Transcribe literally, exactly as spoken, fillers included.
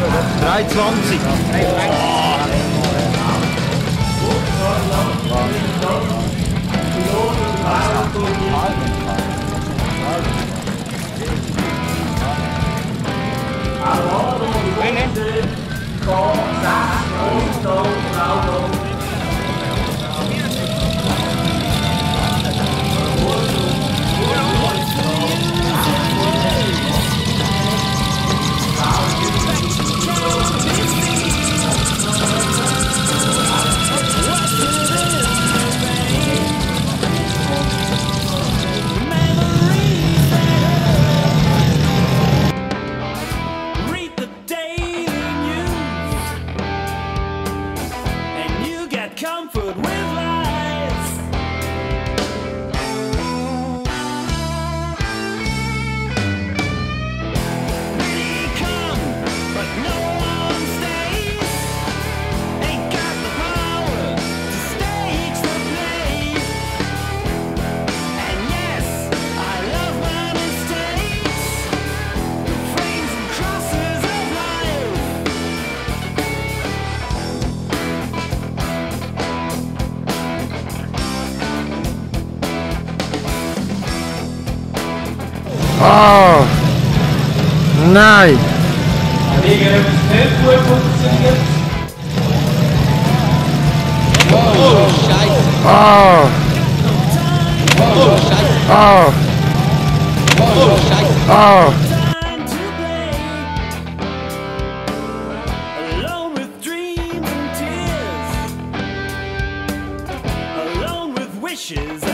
dreihundertzwanzig. Comfort with lies. Many come, but no one stays. Ain't got the power to stage the play. And yes, I love my mistakes, the frames and crosses of life. Oh, nein! Wegen dem nicht gut funktioniert. Oh, Scheiße! Oh, Oh, Scheiße! oh, Oh, Scheiße! oh! Time to play, alone with dreams and tears, alone with wishes